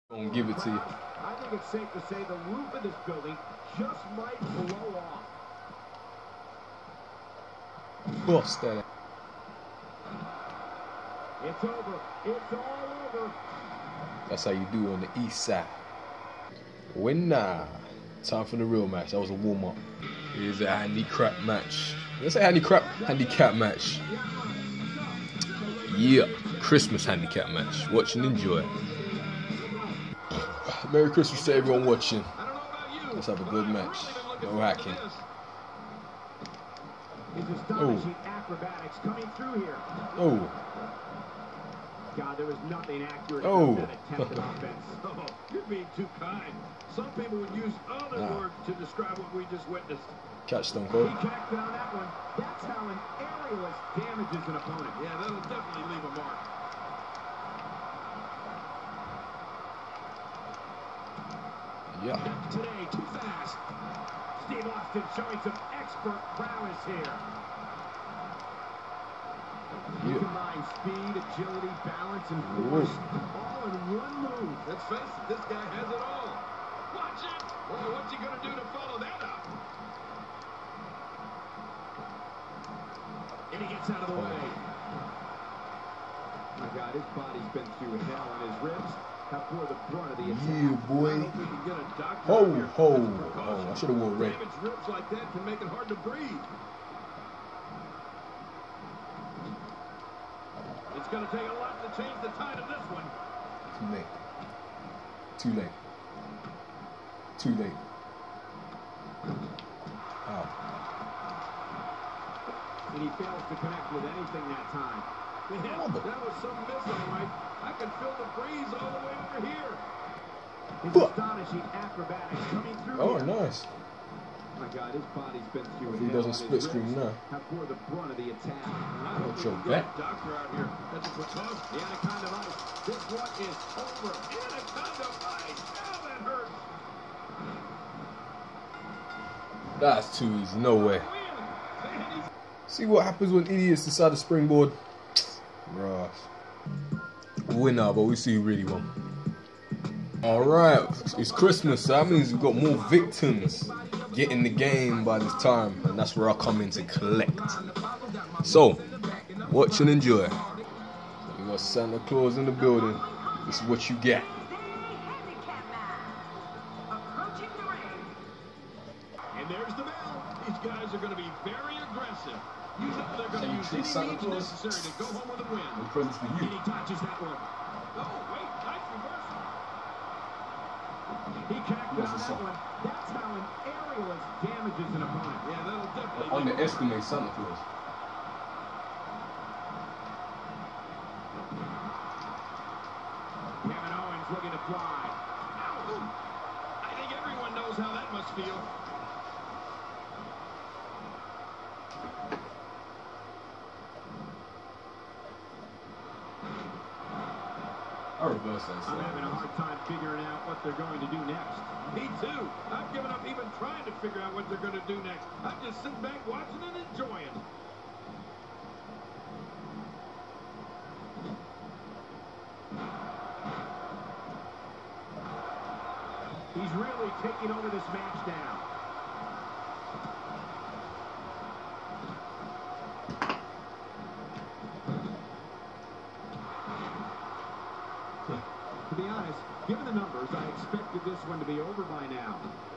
Gonna give it to you. I think it's safe to say the roof of this building just might blow off. Bust that. It's over. It's all over. That's how you do on the east side. Winner. Time for the real match. That was a warm-up. Here's a handicap match. Let's say handicap match. Yeah, Christmas handicap match. Watch and enjoy. Merry Christmas to everyone watching. Let's have a good match. No hacking. Astonishing acrobatics coming through here. Oh. God, there was nothing accurate Oh. about that attempted offense. Oh, you're being too kind. Some people would use other words to describe what we just witnessed. Catch Stone Cold. He connected on that one. That's how an aerialist damages an opponent. Yeah, that'll definitely leave a mark. Yeah. Today, too fast. Steve Austin showing some expert prowess here. He combines speed, agility, balance, and force all in one move. Let's face it, this guy has it all. Watch it! Boy, what's he going to do to follow that up? And he gets out of the way. My God, his body's been through hell, and his ribs have bore the brunt of the attack. Yeah, boy. I hope we can get a doctor Ho, out here. ho, As a ho. precaution. I should have worn red. Damaged ribs like that can make it hard to breathe. It's going to take a lot to change the tide of this one. Too late. Too late. Too late. Ow. And he fails to connect with anything that time. Man, that was some miss, all right. I can feel the breeze all the way over here. His astonishing acrobatics coming through. Oh, here. nice. My God, his body's been through He hell, doesn't and split his screen ribs now. have bore the brunt of the attack. I hope we your can get back. a doctor out here. That's a precaution. The Anaconda Vice. This one is over. Anaconda Vice. Ow, that hurts. That's too easy. No way. Man, See what happens when idiots decide to springboard? Rough. Winner, but we see who really won. Alright, it's Christmas, so that means we've got more victims getting the game by this time, and that's where I come in to collect. So, watch and enjoy. We got Santa Claus in the building. This is what you get. and there's the bell. These guys are going to be very aggressive. You know they're going to use treat any Santa means Claus? necessary to go home with a win. Presents for And he touches that one. Oh, wait, nice reversal. He connected on that one. That's how an aerialist damages an opponent. Yeah, that'll definitely Underestimate Santa Claus. Kevin Owens looking to fly. Ow. I think everyone knows how that must feel. I reversed that. I'm having a hard time figuring out what they're going to do next. Me too. I've given up even trying to figure out what they're going to do next. I'm just sitting back watching and enjoying. He's really taking over this match now. To be honest, given the numbers, I expected this one to be over by now.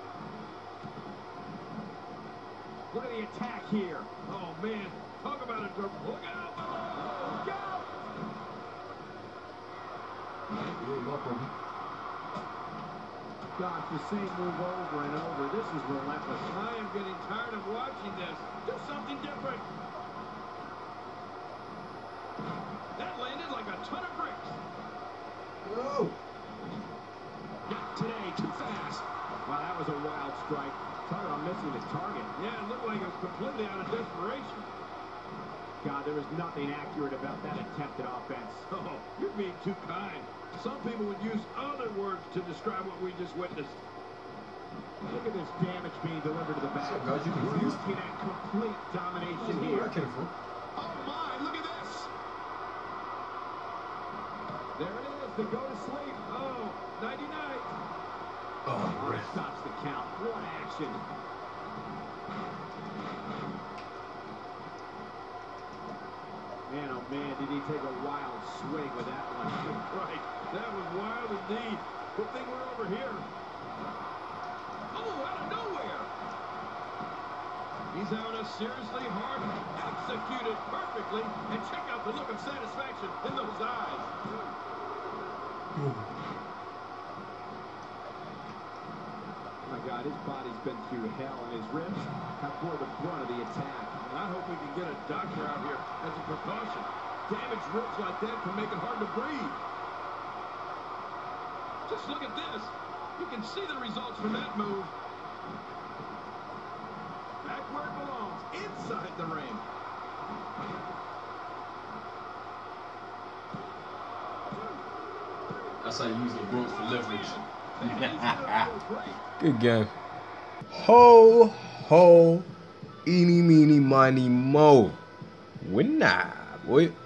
Look at the attack here. Oh, man. Talk about it. Look out. Look out! Gosh, the same move over and over. This is relentless. I am getting tired of watching this. Do something different. That landed like a ton of bricks. No. Not today, too fast. Wow, that was a wild strike. Talk about missing the target. Yeah, it looked like it was completely out of desperation. God, there was nothing accurate about that attempted offense. Oh, you're being too kind. Some people would use other words to describe what we just witnessed. Look at this damage being delivered to the back. God, you confused? Looking at complete domination here. Oh, my, look at this. There it is, the go to sleep. Oh, 99. Ref stops the count. What action. Man, oh man, did he take a wild swing with that one. Right. That was wild indeed. Good thing we're over here. Oh, out of nowhere. He's having a seriously hard, executed perfectly, and check out the look of satisfaction in those eyes. Oh my God, his body's been through hell, and his ribs have bore the brunt of the attack. And I hope we can get a doctor out here as a precaution. Damaged ribs like that can make it hard to breathe. Just look at this. You can see the results from that move. Back where it belongs, inside the ring. That's how you use the ropes for leverage. Good game. Ho, ho, eeny, meeny, miny, mo. Winner, boy.